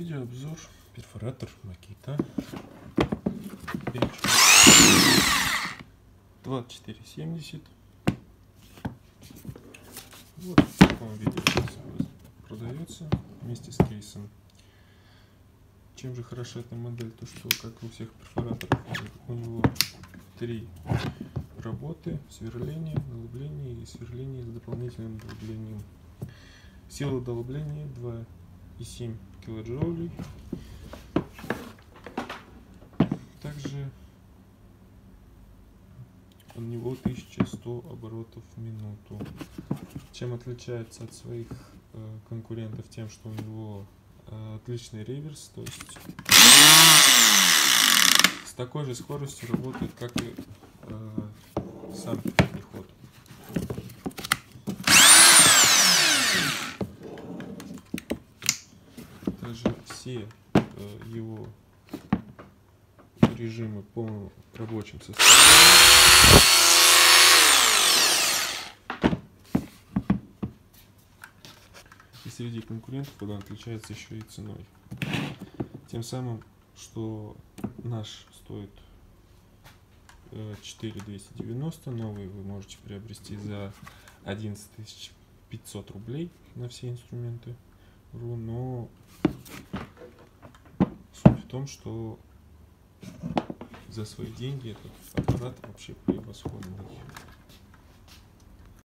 Видеообзор перфоратор Makita 2470. Вот в таком виде продается вместе с кейсом. Чем же хороша эта модель? То, что, как у всех перфораторов, у него 3 работы: сверление, долбление и сверление с дополнительным долблением. Сила долбления 2,7 килоджоулей. Также у него 1100 оборотов в минуту. Чем отличается от своих конкурентов? Тем, что у него отличный реверс, то есть с такой же скоростью работает, как и сам переход. Также все его режимы по рабочим состояниям. И среди конкурентов он отличается еще и ценой. Тем самым, что наш стоит 4290, новый вы можете приобрести за 11 500 рублей на все инструменты. Но суть в том, что за свои деньги этот аппарат вообще превосходный.